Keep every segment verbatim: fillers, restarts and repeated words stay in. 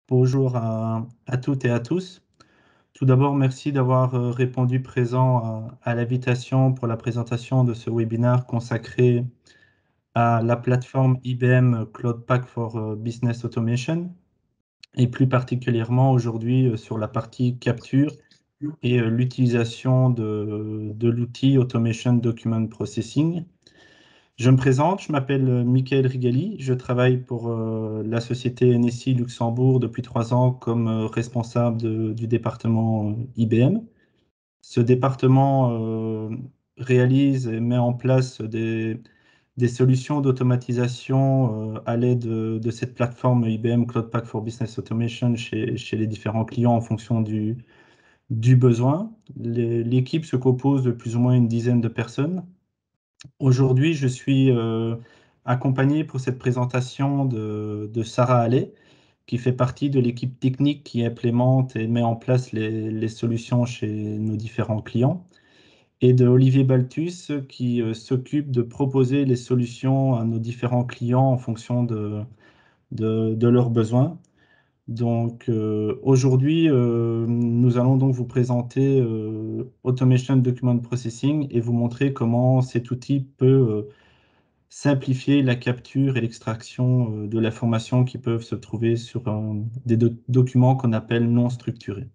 Bonjour à, à toutes et à tous. Tout d'abord, merci d'avoir euh, répondu présent à, à l'invitation pour la présentation de ce webinaire consacré à la plateforme I B M Cloud Pak for euh, Business Automation et plus particulièrement aujourd'hui euh, sur la partie capture et euh, l'utilisation de, de l'outil Automation Document Processing. Je me présente, je m'appelle euh, Michael Rigali, je travaille pour euh, la société N S I Luxembourg depuis trois ans comme euh, responsable de- du département euh, I B M. Ce département euh, réalise et met en place des, des solutions d'automatisation euh, à l'aide de, de cette plateforme I B M Cloud Pak for Business Automation chez, chez les différents clients en fonction du, du besoin. Les- L'équipe se compose de plus ou moins une dizaine de personnes. Aujourd'hui, je suis euh, accompagné pour cette présentation de, de Sarah Allais, qui fait partie de l'équipe technique qui implémente et met en place les, les solutions chez nos différents clients, et de Olivier Baltus, qui euh, s'occupe de proposer les solutions à nos différents clients en fonction de, de, de leurs besoins. Donc euh, aujourd'hui, euh, nous allons donc vous présenter euh, Automation Document Processing et vous montrer comment cet outil peut euh, simplifier la capture et l'extraction euh, de l'information qui peuvent se trouver sur euh, des do- documents qu'on appelle non structurés.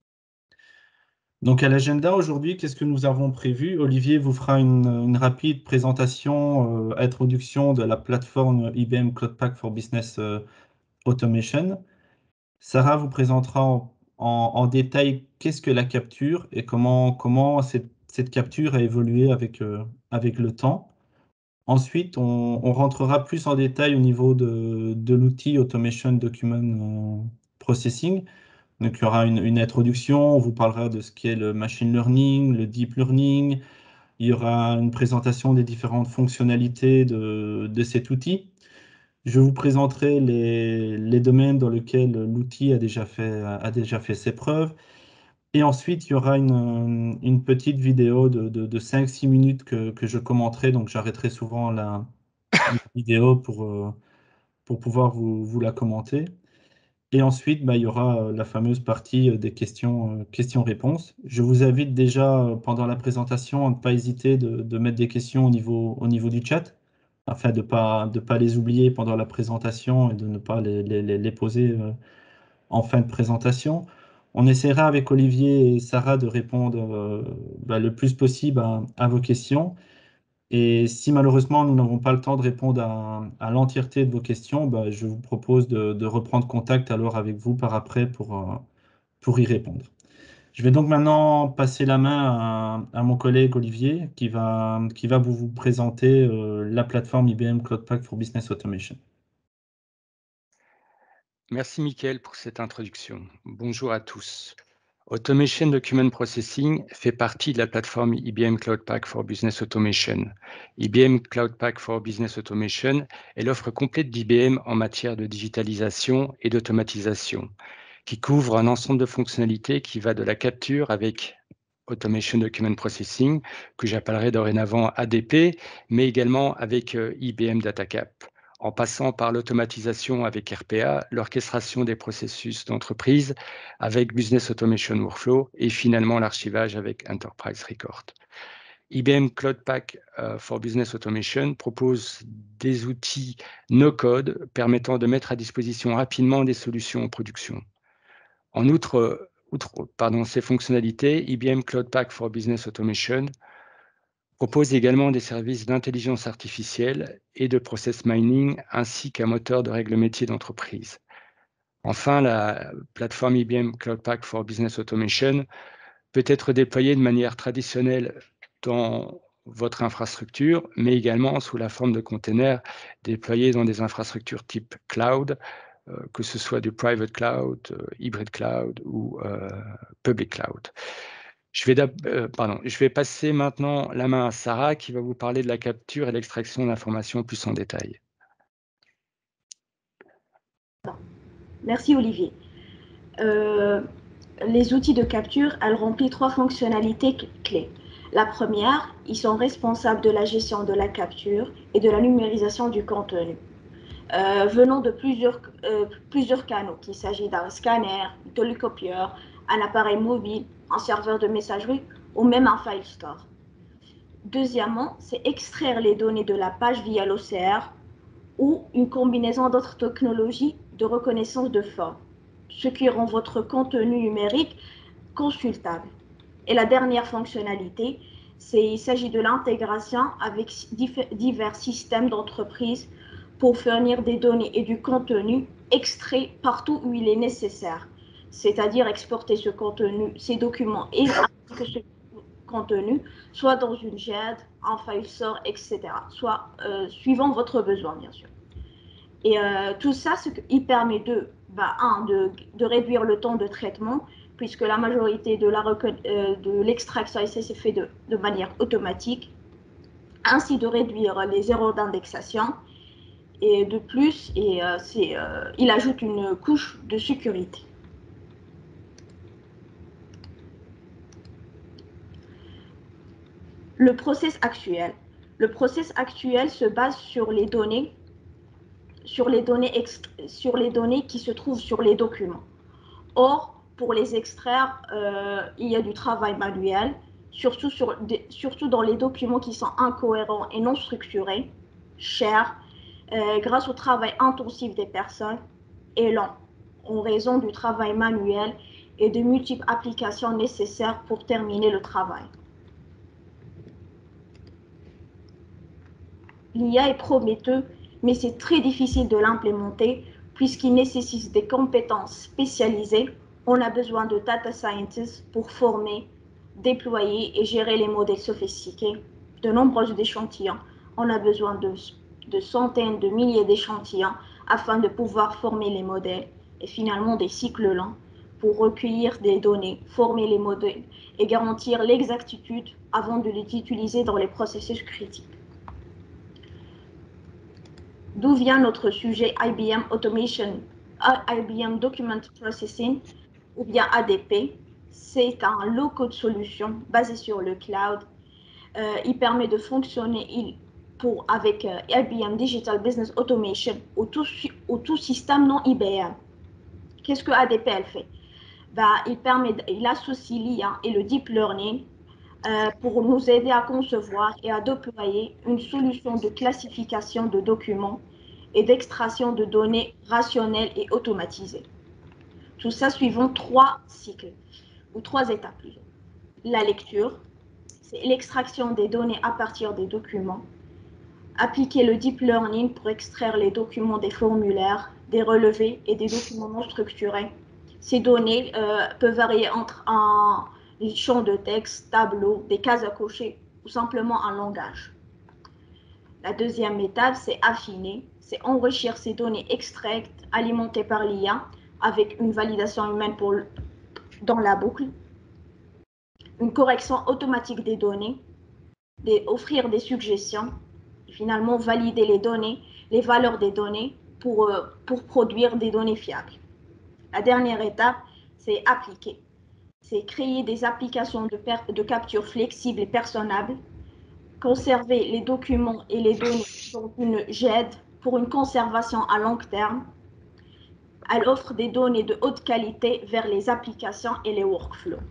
Donc à l'agenda aujourd'hui, qu'est-ce que nous avons prévu? Olivier vous fera une, une rapide présentation, euh, introduction de la plateforme I B M Cloud Pak for Business euh, Automation. Sarah vous présentera en, en- en détail qu'est-ce que la capture et comment, comment cette, cette capture a évolué avec, euh, avec le temps. Ensuite, on, on rentrera plus en détail au niveau de, de l'outil Automation Document euh, Processing. Donc, il y aura une, une introduction, on vous parlera de ce qu'est le machine learning, le deep learning. Il y aura une présentation des différentes fonctionnalités de, de cet outil. Je vous présenterai les, les domaines dans lesquels l'outil a déjà fait, a déjà fait ses preuves. Et ensuite, il y aura une, une petite vidéo de, de, de cinq six minutes que, que je commenterai. Donc, j'arrêterai souvent la, la vidéo pour, euh, pour pouvoir vous, vous la commenter. Et ensuite, bah, il y aura euh, la fameuse partie euh, des questions, euh, questions-réponses. Je vous invite déjà euh, pendant la présentation à ne pas hésiter de, de mettre des questions au niveau, au niveau du chat, afin de ne pas, de pas les oublier pendant la présentation et de ne pas les, les, les- les poser euh, en fin de présentation. On essaiera avec Olivier et Sarah de répondre euh, bah, le plus possible à, à vos questions. Et si malheureusement nous n'avons pas le temps de répondre à, à l'entièreté de vos questions, bah, je vous propose de, de reprendre contact alors avec vous par après pour, euh, pour y répondre. Je vais donc maintenant passer la main à, à mon collègue Olivier qui va, qui va vous, vous présenter euh, la plateforme I B M Cloud Pak for Business Automation. Merci Mickaël pour cette introduction. Bonjour à tous. Automation Document Processing fait partie de la plateforme I B M Cloud Pak for Business Automation. I B M Cloud Pak for Business Automation est l'offre complète d'I B M en matière de digitalisation et d'automatisation, qui couvre un ensemble de fonctionnalités qui va de la capture avec Automation Document Processing, que j'appellerai dorénavant A D P, mais également avec I B M DataCap, en passant par l'automatisation avec R P A, l'orchestration des processus d'entreprise avec Business Automation Workflow et finalement l'archivage avec Enterprise Record. I B M Cloud Pak uh, for Business Automation propose des outils no-code permettant de mettre à disposition rapidement des solutions en production. En outre, outre pardon, ces fonctionnalités, I B M Cloud Pak for Business Automation propose également des services d'intelligence artificielle et de process mining, ainsi qu'un moteur de règles métiers d'entreprise. Enfin, la plateforme I B M Cloud Pak for Business Automation peut être déployée de manière traditionnelle dans votre infrastructure, mais également sous la forme de containers déployés dans des infrastructures type cloud, euh, que ce soit du private cloud, euh, hybrid cloud ou euh, public cloud. Je vais, euh, pardon, je vais passer maintenant la main à Sarah qui va vous parler de la capture et l'extraction d'informations plus en détail. Merci Olivier. Euh, les outils de capture, elles remplissent trois fonctionnalités clés. La première, ils sont responsables de la gestion de la capture et de la numérisation du contenu. euh, venant de plusieurs, euh, plusieurs canaux, qu'il s'agit d'un scanner, un télécopieur, un appareil mobile, un serveur de messagerie ou même un file store. Deuxièmement, c'est extraire les données de la page via l'O C R ou une combinaison d'autres technologies de reconnaissance de forme, ce qui rend votre contenu numérique consultable. Et la dernière fonctionnalité, il s'agit de l'intégration avec divers systèmes d'entreprise pour fournir des données et du contenu extrait partout où il est nécessaire, c'est-à-dire exporter ce contenu, ces documents et ce contenu, soit dans une G E D, un file store, et cetera, soit euh, suivant votre besoin, bien sûr. Et euh, tout ça, ce qui permet de, bah, un, de, de réduire le temps de traitement, puisque la majorité de l'extraction euh, ici s'est fait de, de manière automatique, ainsi de réduire les erreurs d'indexation, et de plus, et, euh, euh, il ajoute une couche de sécurité. Le process actuel. Le process actuel se base sur les données, sur les données, sur les données qui se trouvent sur les documents. Or, pour les extraire, euh, il y a du travail manuel, surtout, sur des, surtout dans les documents qui sont incohérents et non structurés, chers, euh, grâce au travail intensif des personnes, et lent, en raison du travail manuel et de multiples applications nécessaires pour terminer le travail. L'I A est prometteur, mais c'est très difficile de l'implémenter puisqu'il nécessite des compétences spécialisées. On a besoin de data scientists pour former, déployer et gérer les modèles sophistiqués, de nombreux échantillons. On a besoin de, de centaines de milliers d'échantillons afin de pouvoir former les modèles et finalement des cycles lents pour recueillir des données, former les modèles et garantir l'exactitude avant de les utiliser dans les processus critiques. D'où vient notre sujet I B M Automation, I B M Document Processing, ou bien A D P. C'est un low-code solution basé sur le cloud. Euh, il permet de fonctionner il, pour, avec euh, I B M Digital Business Automation ou tout, ou tout système non I B M. Qu'est-ce que A D P elle fait? Bah, il, permet, il associe l'I A et le deep learning euh, pour nous aider à concevoir et à déployer une solution de classification de documents et d'extraction de données rationnelles et automatisées. Tout ça suivant trois cycles, ou trois étapes plutôt. La lecture, c'est l'extraction des données à partir des documents. Appliquer le deep learning pour extraire les documents des formulaires, des relevés et des documents non structurés. Ces données euh, peuvent varier entre un champ de texte, tableau, des cases à cocher ou simplement un langage. La deuxième étape, c'est affiner, c'est enrichir ces données extraites, alimentées par l'I A, avec une validation humaine pour, dans la boucle, une correction automatique des données, des, offrir des suggestions, et finalement valider les données, les valeurs des données pour, euh, pour produire des données fiables. La dernière étape, c'est appliquer. C'est créer des applications de, de capture flexibles et personnables, conserver les documents et les données dans une G E D pour une conservation à long terme. Elle offre des données de haute qualité vers les applications et les workflows.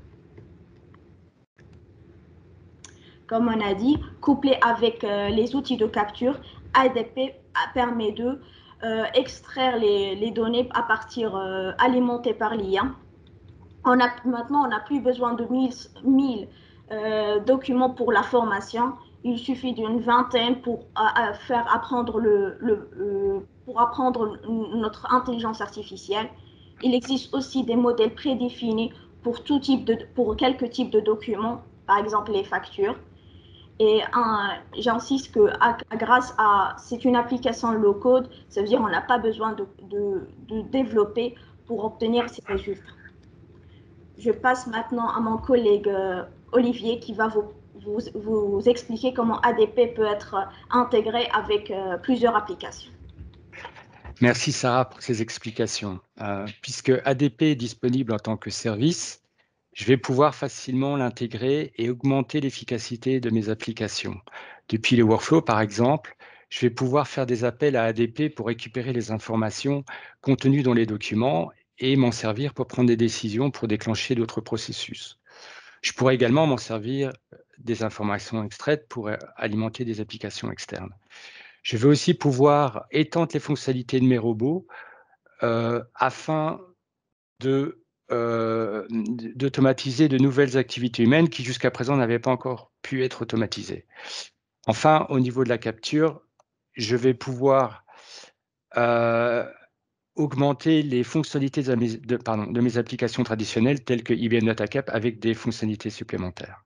Comme on a dit, couplé avec euh, les outils de capture, A D P permet de euh, extraire les, les données à partir euh, alimentées par l'I A. On a, maintenant, on n'a plus besoin de mille euh, documents pour la formation. Il suffit d'une vingtaine pour à, à faire apprendre le, le euh, pour apprendre notre intelligence artificielle. Il existe aussi des modèles prédéfinis pour tout type de, pour quelques types de documents, par exemple les factures. Et j'insiste que à, grâce à, c'est une application low-code, ça veut dire qu'on n'a pas besoin de, de, de développer pour obtenir ces résultats. Je passe maintenant à mon collègue euh, Olivier qui va vous, vous, vous expliquer comment A D P peut être intégré avec euh, plusieurs applications. Merci Sarah pour ces explications. Euh, puisque A D P est disponible en tant que service, je vais pouvoir facilement l'intégrer et augmenter l'efficacité de mes applications. Depuis les workflows, par exemple, je vais pouvoir faire des appels à A D P pour récupérer les informations contenues dans les documents et m'en servir pour prendre des décisions pour déclencher d'autres processus. Je pourrais également m'en servir des informations extraites pour alimenter des applications externes. Je vais aussi pouvoir étendre les fonctionnalités de mes robots euh, afin de, euh, d'automatiser de nouvelles activités humaines qui jusqu'à présent n'avaient pas encore pu être automatisées. Enfin, au niveau de la capture, je vais pouvoir euh, augmenter les fonctionnalités de mes, de, pardon, de mes applications traditionnelles telles que I B M DataCap avec des fonctionnalités supplémentaires.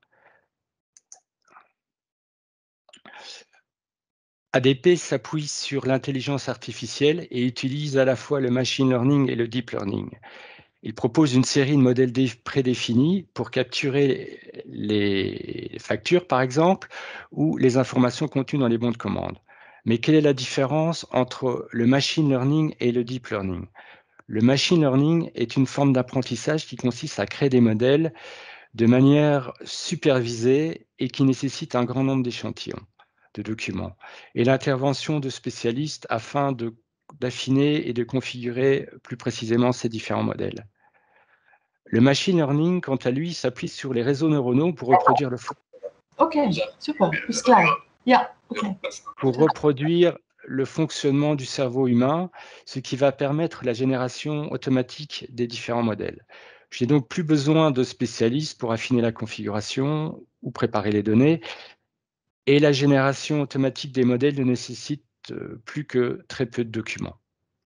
A D P s'appuie sur l'intelligence artificielle et utilise à la fois le machine learning et le deep learning. Il propose une série de modèles prédéfinis pour capturer les factures, par exemple, ou les informations contenues dans les bons de commande. Mais quelle est la différence entre le machine learning et le deep learning? Le machine learning est une forme d'apprentissage qui consiste à créer des modèles de manière supervisée et qui nécessite un grand nombre d'échantillons de documents et l'intervention de spécialistes afin de, d'affiner et de configurer plus précisément ces différents modèles. Le machine learning, quant à lui, s'appuie sur les réseaux neuronaux pour reproduire le Ok, super, c'est clair. Yeah, okay. Pour reproduire le fonctionnement du cerveau humain, ce qui va permettre la génération automatique des différents modèles. Je n'ai donc plus besoin de spécialistes pour affiner la configuration ou préparer les données, et la génération automatique des modèles ne nécessite plus que très peu de documents.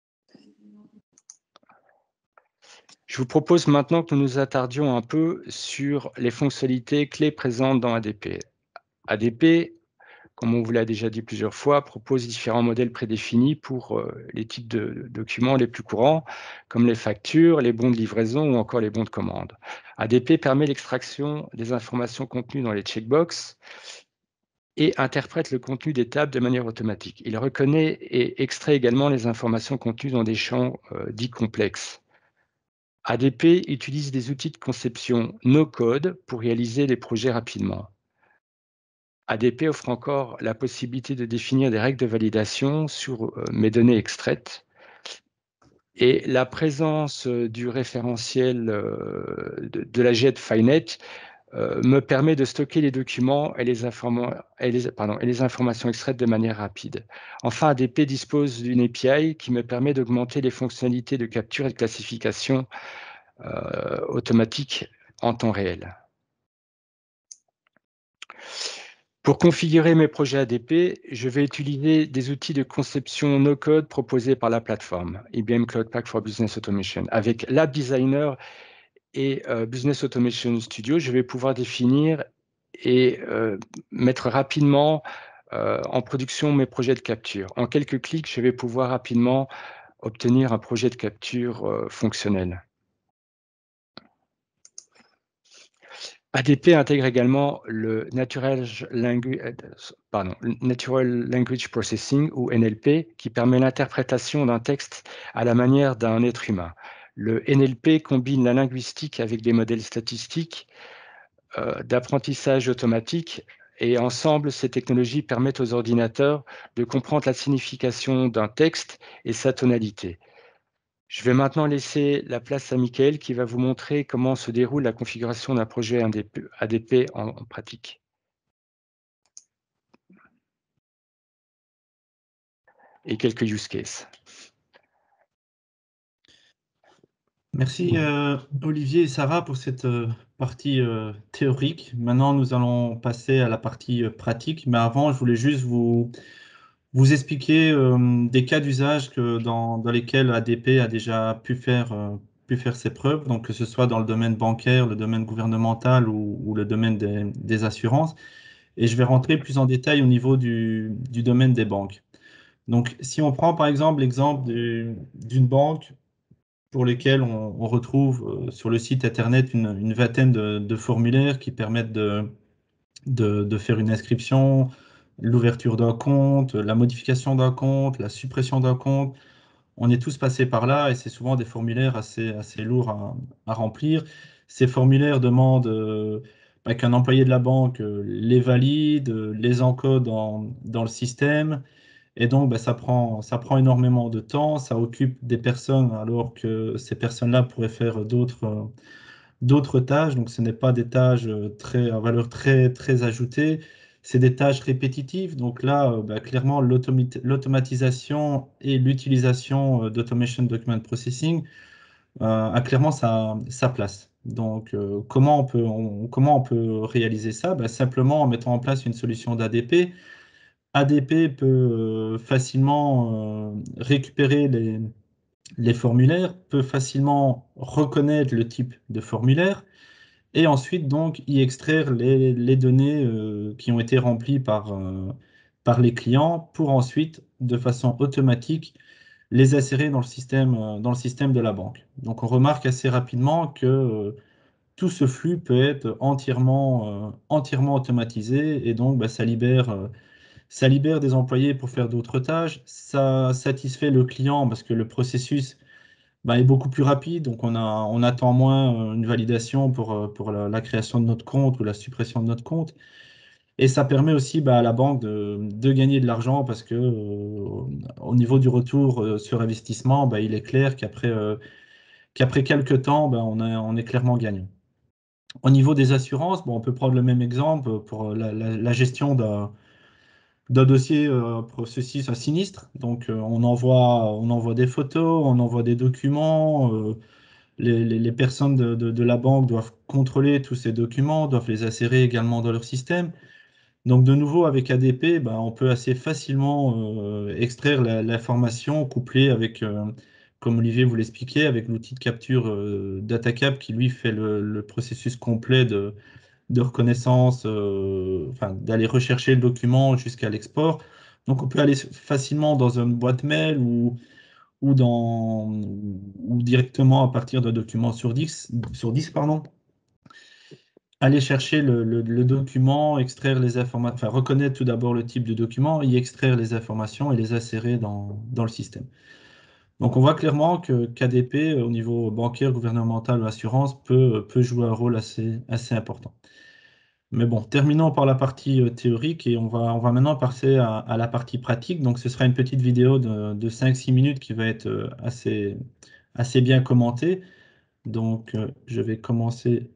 Je vous propose maintenant que nous nous attardions un peu sur les fonctionnalités clés présentes dans A D P. A D P, comme on vous l'a déjà dit plusieurs fois, propose différents modèles prédéfinis pour euh, les types de documents les plus courants, comme les factures, les bons de livraison ou encore les bons de commande. A D P permet l'extraction des informations contenues dans les checkbox et interprète le contenu des tables de manière automatique. Il reconnaît et extrait également les informations contenues dans des champs euh, dits complexes. A D P utilise des outils de conception no-code pour réaliser les projets rapidement. A D P offre encore la possibilité de définir des règles de validation sur euh, mes données extraites. Et la présence euh, du référentiel euh, de, de la J E T FiNet euh, me permet de stocker les documents et les, et, les, pardon, et les informations extraites de manière rapide. Enfin, A D P dispose d'une A P I qui me permet d'augmenter les fonctionnalités de capture et de classification euh, automatique en temps réel. Pour configurer mes projets A D P, je vais utiliser des outils de conception no-code proposés par la plateforme I B M Cloud Pak for Business Automation. Avec Lab Designer et euh, Business Automation Studio, je vais pouvoir définir et euh, mettre rapidement euh, en production mes projets de capture. En quelques clics, je vais pouvoir rapidement obtenir un projet de capture euh, fonctionnel. A D P intègre également le Natural Language, pardon, Natural Language Processing, ou N L P, qui permet l'interprétation d'un texte à la manière d'un être humain. Le N L P combine la linguistique avec des modèles statistiques euh, d'apprentissage automatique, et ensemble, ces technologies permettent aux ordinateurs de comprendre la signification d'un texte et sa tonalité. Je vais maintenant laisser la place à Mickaël qui va vous montrer comment se déroule la configuration d'un projet A D P en, en pratique. Et quelques use cases. Merci euh, Olivier et Sarah pour cette euh, partie euh, théorique. Maintenant, nous allons passer à la partie euh, pratique. Mais avant, je voulais juste vous, vous expliquer euh, des cas d'usage que dans, dans lesquels A D P a déjà pu faire, euh, pu faire ses preuves, donc que ce soit dans le domaine bancaire, le domaine gouvernemental ou, ou le domaine des, des assurances. Et je vais rentrer plus en détail au niveau du, du domaine des banques. Donc, si on prend par exemple l'exemple d'une banque pour lesquels on, on retrouve euh, sur le site internet une, une vingtaine de, de formulaires qui permettent de, de, de faire une inscription, l'ouverture d'un compte, la modification d'un compte, la suppression d'un compte. On est tous passés par là et c'est souvent des formulaires assez, assez lourds à, à remplir. Ces formulaires demandent euh, bah, qu'un employé de la banque euh, les valide, euh, les encode dans, dans le système Et donc, bah, ça prend, ça prend énormément de temps, ça occupe des personnes alors que ces personnes-là pourraient faire d'autres euh, d'autres tâches. Donc, ce n'est pas des tâches euh, très, à valeur très, très ajoutée, c'est des tâches répétitives. Donc là, euh, bah, clairement, l'automati- l'automatisation et l'utilisation euh, d'Automation Document Processing euh, a clairement sa, sa place. Donc, euh, comment on peut, on- comment on peut réaliser ça? Bah, simplement en mettant en place une solution d'A D P. A D P peut euh, facilement euh, récupérer les, les formulaires, peut facilement reconnaître le type de formulaire et ensuite donc y extraire les, les données euh, qui ont été remplies par, euh, par les clients pour ensuite, de façon automatique, les insérer dans le système, euh, dans le système de la banque. Donc on remarque assez rapidement que euh, tout ce flux peut être entièrement, euh, entièrement automatisé et donc bah, ça libère, euh, ça libère des employés pour faire d'autres tâches, ça satisfait le client parce que le processus bah, est beaucoup plus rapide, donc on a, on attend moins euh, une validation pour, euh, pour la, la création de notre compte ou la suppression de notre compte. Et ça permet aussi bah, à la banque de, de gagner de l'argent parce que euh, au niveau du retour euh, sur investissement, bah, il est clair qu'après euh, qu'après quelques temps, bah, on, a- on est clairement gagnant. Au niveau des assurances, bon, on peut prendre le même exemple pour la, la- la gestion d'un d'un dossier euh, processus à sinistre. Donc, euh, on envoie, on envoie des photos, on envoie des documents. euh, les, les- les personnes de, de- de la banque doivent contrôler tous ces documents, doivent les insérer également dans leur système. Donc, de nouveau, avec A D P, ben, on peut assez facilement euh, extraire la- l'information couplée avec, euh, comme Olivier vous l'expliquait, avec l'outil de capture euh, DataCap qui, lui, fait le, le processus complet de, de reconnaissance, euh, enfin, d'aller rechercher le document jusqu'à l'export. Donc, on peut aller facilement dans une boîte mail ou, ou, dans, ou directement à partir d'un document sur disque, sur disque, pardon, aller chercher le, le- le document, extraire les informations, enfin, reconnaître tout d'abord le type de document, y extraire les informations et les insérer dans, dans le système. Donc, on voit clairement que K D P, au niveau bancaire, gouvernemental ou assurance, peut, peut jouer un rôle assez, assez important. Mais bon, terminons par la partie euh, théorique et on va, on va maintenant passer à, à la partie pratique. Donc, ce sera une petite vidéo de, de cinq six minutes qui va être euh, assez, assez bien commentée. Donc, euh, je vais commencer.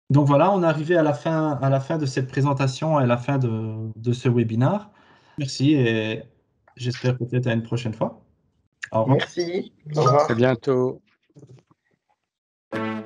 Donc voilà, on est arrivé à la fin, à la fin de cette présentation et à la fin de, de ce webinaire. Merci et j'espère peut-être à une prochaine fois. Au revoir. Merci. Au revoir. À bientôt.